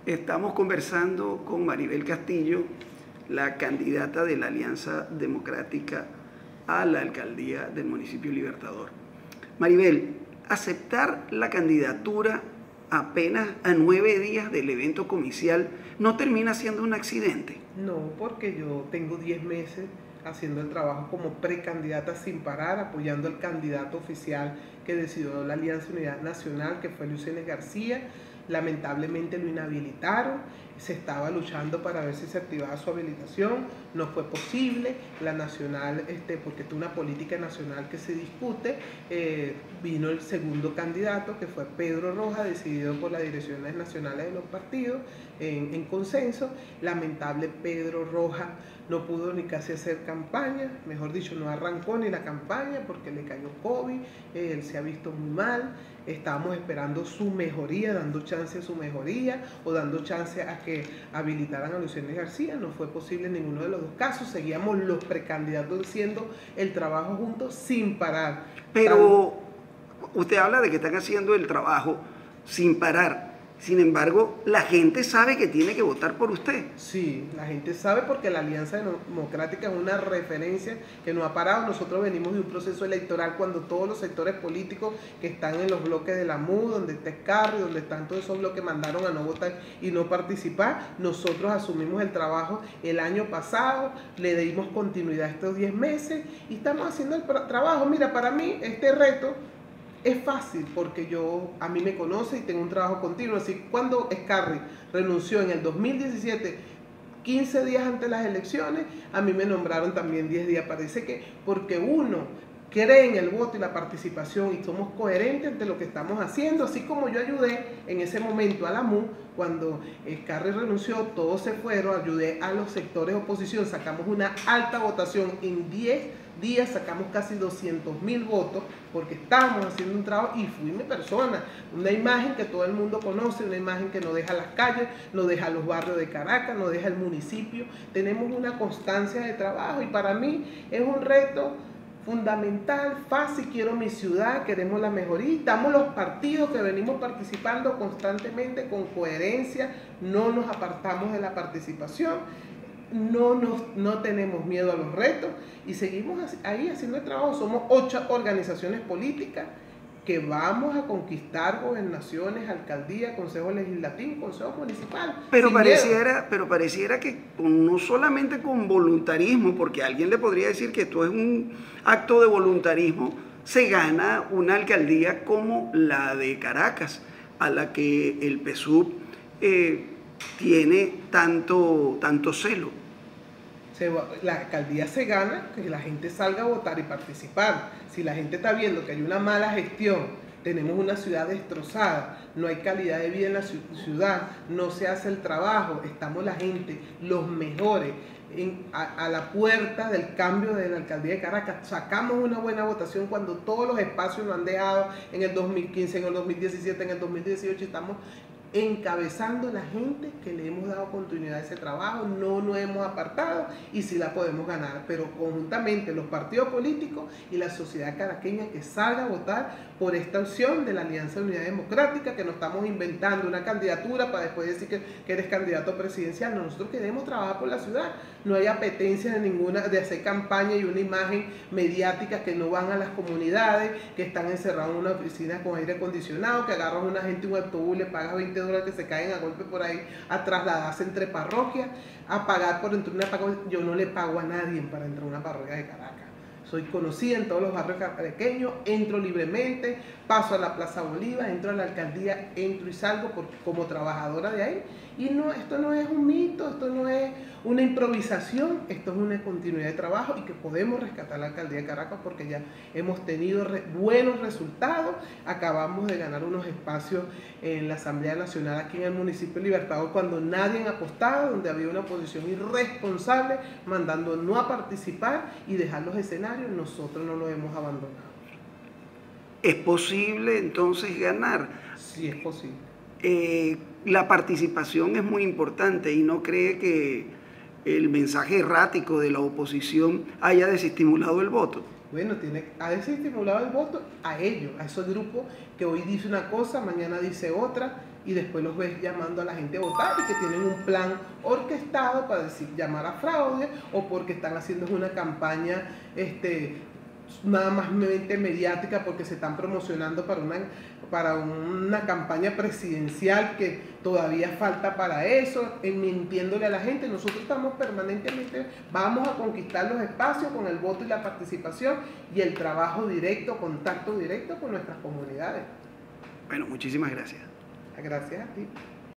Estamos conversando con Maribel Castillo, la candidata de la Alianza Democrática a la alcaldía del municipio Libertador. Maribel, aceptar la candidatura apenas a 9 días del evento comicial no termina siendo un accidente. No, porque yo tengo 10 meses haciendo el trabajo como precandidata sin parar, apoyando al candidato oficial que decidió la Alianza Unidad Nacional, que fue Luis García. Lamentablemente lo inhabilitaron, se estaba luchando para ver si se activaba su habilitación, no fue posible. La nacional, porque es una política nacional que se discute, vino el segundo candidato, que fue Pedro Rojas, decidido por las direcciones nacionales de los partidos en consenso. Lamentable, Pedro Rojas no pudo ni casi hacer campaña, mejor dicho, no arrancó ni la campaña porque le cayó COVID, él se ha visto muy mal. Estábamos esperando su mejoría, dando chance a su mejoría o dando chance a que habilitaran a Luis García. No fue posible en ninguno de los dos casos. Seguíamos los precandidatos haciendo el trabajo juntos sin parar. Pero usted habla de que están haciendo el trabajo sin parar. Sin embargo, la gente sabe que tiene que votar por usted. Sí, la gente sabe porque la Alianza Democrática es una referencia que no ha parado. Nosotros venimos de un proceso electoral cuando todos los sectores políticos que están en los bloques de la MU, donde está Escarri, donde están todos esos bloques, mandaron a no votar y no participar. Nosotros asumimos el trabajo el año pasado, le dimos continuidad a estos 10 meses y estamos haciendo el trabajo. Mira, para mí este reto es fácil porque a mí me conoce y tengo un trabajo continuo. Así que cuando Escarri renunció en el 2017, 15 días antes de las elecciones, a mí me nombraron también 10 días. Parece que porque uno cree en el voto y la participación y somos coherentes ante lo que estamos haciendo, así como yo ayudé en ese momento a la MU, cuando Escarri renunció, todos se fueron, ayudé a los sectores de oposición, sacamos una alta votación en 10 días, sacamos casi 200.000 votos, porque estábamos haciendo un trabajo y fui mi persona, una imagen que todo el mundo conoce, una imagen que no deja las calles, no deja los barrios de Caracas, no deja el municipio. Tenemos una constancia de trabajo y para mí es un reto fundamental, fácil. Quiero mi ciudad, queremos la mejoría, estamos los partidos que venimos participando constantemente con coherencia, no nos apartamos de la participación, no tenemos miedo a los retos y seguimos ahí haciendo el trabajo. Somos 8 organizaciones políticas que vamos a conquistar gobernaciones, alcaldías, consejos legislativos, consejos municipales. Pero pareciera que no solamente con voluntarismo, porque alguien le podría decir que esto es un acto de voluntarismo, se gana una alcaldía como la de Caracas, a la que el PSUV tiene tanto celo. La alcaldía se gana, que la gente salga a votar y participar. Si la gente está viendo que hay una mala gestión, tenemos una ciudad destrozada, no hay calidad de vida en la ciudad, no se hace el trabajo, estamos la gente, los mejores, a la puerta del cambio de la alcaldía de Caracas. Sacamos una buena votación cuando todos los espacios nos han dejado en el 2015, en el 2017, en el 2018, estamos encabezando la gente que le hemos dado continuidad a ese trabajo, no nos hemos apartado y sí la podemos ganar, pero conjuntamente los partidos políticos y la sociedad caraqueña que salga a votar por esta opción de la Alianza Unidad Democrática, que no estamos inventando una candidatura para después decir que eres candidato presidencial. No, nosotros queremos trabajar por la ciudad, no hay apetencia de hacer campaña y una imagen mediática que no van a las comunidades, que están encerrados en una oficina con aire acondicionado, que agarran a una gente en un autobús, le pagas $20 que se caen a golpe por ahí, a trasladarse entre parroquias, a pagar por entrar una parroquia. Yo no le pago a nadie para entrar a una parroquia de Caracas. Soy conocida en todos los barrios caraqueños, entro libremente, paso a la Plaza Bolívar, entro a la alcaldía, entro y salgo como trabajadora de ahí. Y no, esto no es un mito, esto no es una improvisación, esto es una continuidad de trabajo y que podemos rescatar la alcaldía de Caracas porque ya hemos tenido buenos resultados. Acabamos de ganar unos espacios en la Asamblea Nacional aquí en el municipio de Libertador cuando nadie apostaba, donde había una oposición irresponsable mandando no a participar y dejar los escenarios. Nosotros no los hemos abandonado. ¿Es posible entonces ganar? Sí, es posible. La participación es muy importante y no cree que el mensaje errático de la oposición haya desestimulado el voto. Bueno, ha desestimulado el voto a ellos, a esos grupos que hoy dice una cosa, mañana dice otra. y después los ves llamando a la gente a votar y que tienen un plan orquestado para decir, llamar a fraude, o porque están haciendo una campaña nada más mediática porque se están promocionando para una campaña presidencial que todavía falta para eso, mintiéndole a la gente. Nosotros estamos permanentemente, vamos a conquistar los espacios con el voto y la participación y el trabajo directo, contacto directo con nuestras comunidades. Bueno, muchísimas gracias. Gracias a ti.